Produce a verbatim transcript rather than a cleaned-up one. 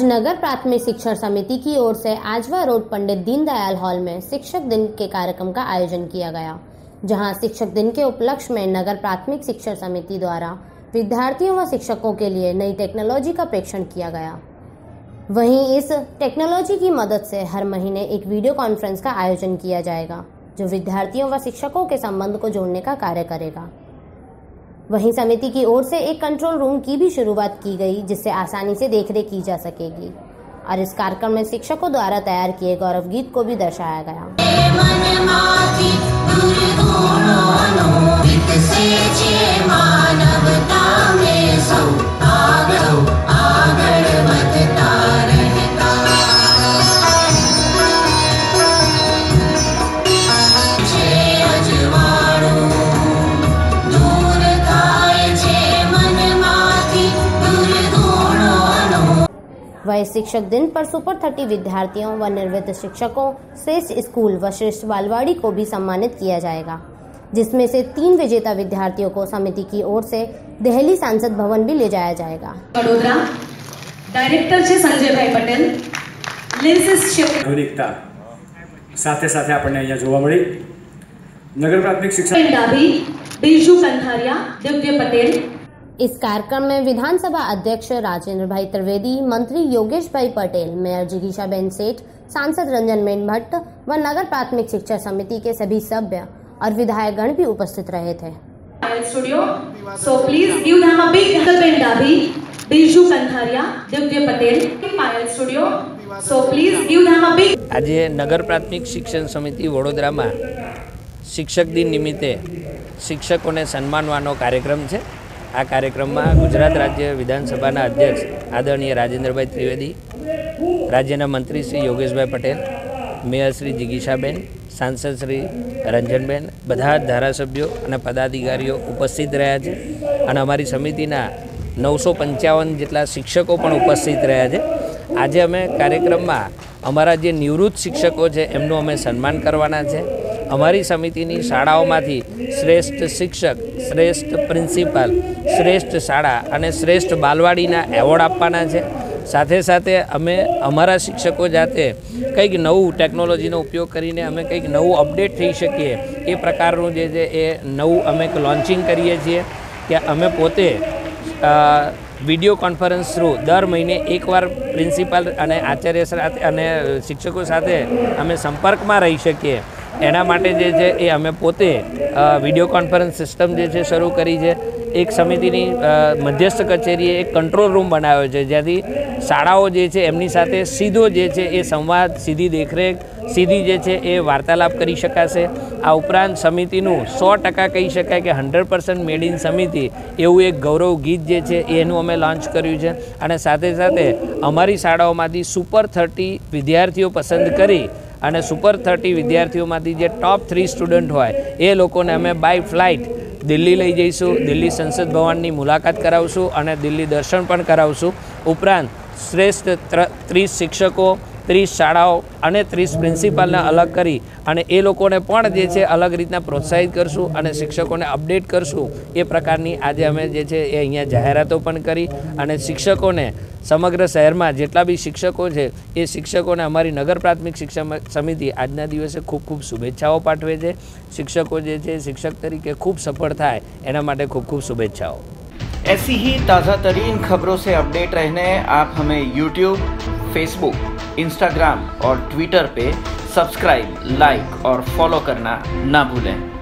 नगर प्राथमिक शिक्षण समिति की ओर से आजवा रोड पंडित दीनदयाल हॉल में शिक्षक दिन के कार्यक्रम का आयोजन किया गया, जहां शिक्षक दिन के उपलक्ष्य में नगर प्राथमिक शिक्षण समिति द्वारा विद्यार्थियों व शिक्षकों के लिए नई टेक्नोलॉजी का परीक्षण किया गया। वहीं इस टेक्नोलॉजी की मदद से हर महीने एक वीडियो कॉन्फ्रेंस का आयोजन किया जाएगा, जो विद्यार्थियों व शिक्षकों के संबंध को जोड़ने का कार्य करेगा। वहीं समिति की ओर से एक कंट्रोल रूम की भी शुरुआत की गई, जिससे आसानी से देखरेख की जा सकेगी और इस कार्यक्रम में शिक्षकों द्वारा तैयार किए गौरव गीत को भी दर्शाया गया। वह शिक्षक दिन पर सुपर थर्टी विद्यार्थियों व निवृत्त शिक्षकों, श्रेष्ठ स्कूल व श्रेष्ठ बालवाड़ी को भी सम्मानित किया जाएगा, जिसमें से तीन विजेता विद्यार्थियों को समिति की ओर से दिल्ली सांसद भवन भी ले जाया जाएगा। वडोदरा डायरेक्टर छे संजय भाई पटेल, लेंसेस आधुनिकता साथे साथे आपने अहींया जोवा मळी। नगर प्राथमिक शिक्षण डाभी, बीजू कंथारिया, दिव्य पटेल। इस कार्यक्रम में विधानसभा अध्यक्ष राजेंद्र भाई त्रिवेदी, मंत्री योगेश भाई पटेल, मेयर जिगीशाबेन सेठ, सांसद रंजनबेन भट्ट व नगर प्राथमिक शिक्षा समिति के सभी सभ्य और विधायकगण भी उपस्थित रहे थे। Studio, so please give them a big hand. Dabhi, Biju Kantharia, Divya Patel. Payal studio, so please give them a big. आज नगर प्राथमिक शिक्षण समिति वडोदरा में शिक्षक दिन निमित्ते शिक्षकों ने सन्मानवानो कार्यक्रम है। आ कार्यक्रम में गुजरात राज्य विधानसभा अध्यक्ष आदरणीय राजेंद्र भाई त्रिवेदी, राज्य मंत्री श्री योगेश भाई पटेल, मेयर श्री जिगीशाबेन, सांसद श्री रंजनबेन, बधा धारासभ्यों और पदाधिकारीओ उपस्थित रह्या छे और अमारी समितिना नौ सौ पंचावन जेटला शिक्षकों पण उपस्थित रह्या छे। आज अमे कार्यक्रम में अमारा जे निवृत्त शिक्षकों है एमनुं अमे सन्मान करवाना छे। अमारी समितिनी शाळाओमांथी श्रेष्ठ शिक्षक, श्रेष्ठ प्रिंसिपल, श्रेष्ठ शाळा और श्रेष्ठ बालवाड़ीना एवोर्ड आपवाना छे। साथे साथे अमे अमारा शिक्षकों जाते कंईक नवुं टेक्नोलॉजीनो उपयोग करीने अमे कंईक नवुं अपडेट थई शकीए ए प्रकारनुं जे छे ए नवुं अमे लॉन्चिंग करीए छीए कि अमे पोते विडियो कॉन्फरन्स थ्रू दर महीने एक बार प्रिंसिपल अने आचार्य साथे अने शिक्षकों साथे अमे संपर्क में रही शकीए एना माटे जे छे ए अमे पोते विडियो कॉन्फरन्स सिस्टम जे छे शरू करी छे। एक समितिनी मध्यस्थ कचेरीए एक कंट्रोल रूम बनाव्यो छे, ज्यांथी शाळाओ जे छे एमनी साथे सीधो जे छे ए संवाद, सीधी देखरेख, सीधी जे छे ए वार्तालाप करी शकाशे। आ उपरांत समितिनुं सौ टका कही शकाय कि हंड्रेड परसेंट मेड इन समिति एवं एक गौरव गीत जे छे एनुं अमे लॉन्च कर्युं छे अने साथे साथे अमारी शाळाओमांथी सुपर थर्टी विद्यार्थीओ पसंद करी અને સુપર થર્ટી વિદ્યાર્થીઓમાંથી જે ટોપ થ્રી સ્ટુડન્ટ હોય એ લોકોને અમે બાય ફ્લાઇટ દિલ્હી લઈ જઈશું, દિલ્હી સંસદ ભવનની મુલાકાત કરાવશું અને દિલ્હી દર્શન પણ કરાવશું। ઉપરાંત શ્રેષ્ઠ ત્રીસ શિક્ષકો, ત્રીસ શાળાઓ અને ત્રીસ પ્રિન્સિપાલને અલગ કરી અને એ લોકોને પણ જે છે અલગ રીતના પ્રોત્સાહિત કરશું અને શિક્ષકોને અપડેટ કરશું। એ પ્રકારની આજે અમે જે છે એ અહીંયા જાહેરાતો પણ કરી અને શિક્ષકોને समग्र शहर में जेटला भी शिक्षकों है ये शिक्षकों ने अमारी नगर प्राथमिक शिक्षा समिति आजना दिवसे खूब खूब शुभेच्छाओं पाठवे छे। शिक्षकों जे छे शिक्षक तरीके खूब सफल थाय एना माटे खूब खूब शुभेच्छाओं। ऐसी ही ताज़ा तरीन खबरों से अपडेट रहने आप हमें यूट्यूब, फेसबुक, इंस्टाग्राम और ट्विटर पे सब्सक्राइब, लाइक और फॉलो करना ना भूलें।